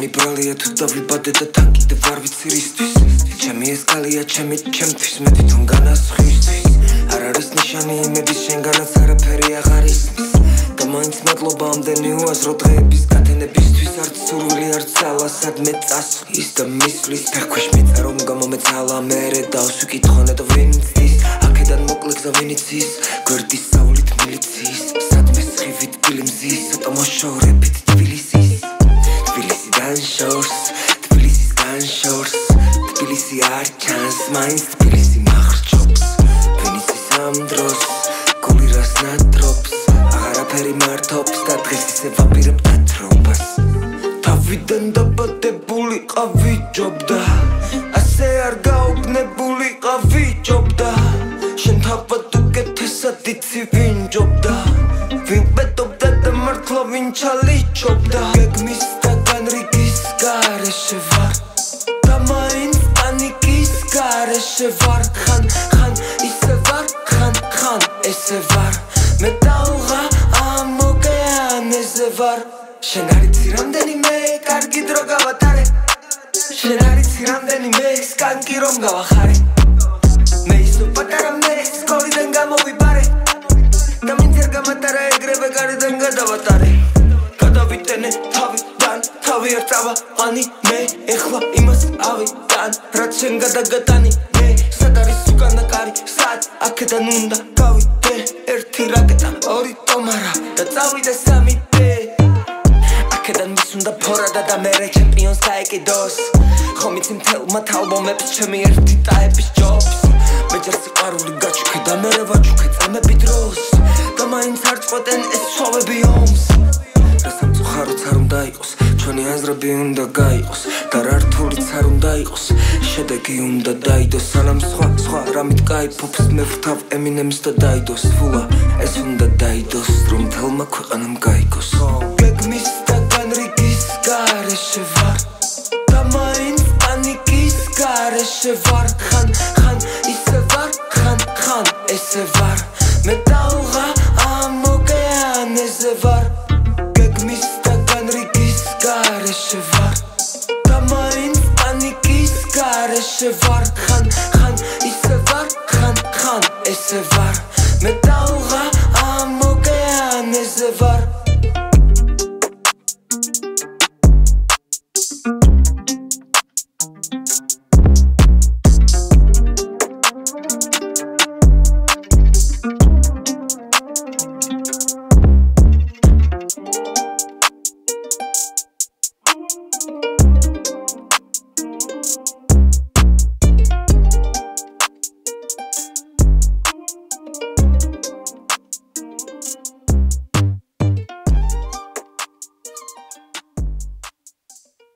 ჩემი ბრალია თუ დავიბადე და თან კიდევ არ ვიცი რისთვის ჩემი ეს კალია ჩემთვის მე თვითონ განასხვისთვის არ არის ნიშანი იმების შენგანაც არაფერი აღარ ისმის და მაინც მადლობა ამდენი უაზრო დღეების გათენებისთვის არც სურვილი არც ძალა სადმე წასვლის და მისვლის ფეხქვეშ მიწა რომ გამომეცალა მერე დავსვიკითხონე და ვინ იცდის აქედან მოკლე გზა ვინ იცის გვერდის სავლით მილიციის სადმე სხივით გილიმზის ცოტა მოშორებით თბილისიდან შორს თბილისისგან შორს თბილისი არ ჩანს მაინც თბილისი მახრჩობს ვინ იცის ამ დროს გული რას ნატრობს აღარაფერი მართობს და დღეს ისე ვაპირებ დათრობას თავიდან დაბადებული ყავი ჯობდა ასე არ გაუგნებული ყავი ჯობდა შენ თავად უკეთესად იცი ვინ ჯობდა ვინ პეტობდა და მართლა ვინ ჩალიჩობდა გეგმის და განრიგის გარეშე ვარ და მაინც პანიკის გარეშე ვარ ხან ისე ვარ ხან ესე ვარ მე ტალღა ამ ოკეანეზე ვარ შენ არ იცი რამდენიმე კარგი დრო გავატარე შენ არ იცი რამდენიმე სკანკი რომ გავახარე მე ისო პატარა მე სკოლიდან გამოვიბარე და მინც არ გამატარა ეგრევე გარედან გადავატარე გადავიტენე თავიდან თავი არ წავაყანი მე ეხლა იმას ავიტან რაც შენ გადაგატანი მე სად არის უკანა კარი სად აქედან უნდა გავიდე ერთი რაკეტა ორი ტომარა და წავიდე სამი დე აქედან ვის უნდა ფორადა და მერე ჩემპიონს გაეკიდოს ხომ იცი მთელმა ალბომებს ჩემი ერთი ტაეპის ჯობს მე ჯერ სიყვარული გაჩუქე და მერე ვაჩუქე წამები დროს და მაინც არ წყვეტენ ეს ცხოვები ომს რა სამწუხაროც არ უნდა იყოს ჩვენი აზრები უნდა გაიყოს და რა რთულიც არ უნდა იყოს შედეგი უნდა დაიდოს სანამ სხვა რამით გაიფობს მე ვრთავ ემინემს და დაიდოს ფულა ეს უნდა დაიდოს რომ მთელმა ქვეყანამ გაიგოს გეგმის და განრიგის გარეშე ვარ და მაინც პანიკის გარეშე ვარ ხან ისე ვარ ხან ესე ვარ მე ტალღა ამ ოკეანეზე ვარ გეგმის და განრიგის გარეშე ვარ და მაინც პანიკის გარეშე ვარ ხან ისე ვარ ხან ესე ვარ მე ტალღა